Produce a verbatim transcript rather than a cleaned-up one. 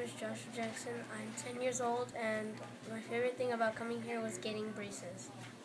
name is Joshua Jackson. I'm ten years old, and my favorite thing about coming here was getting braces.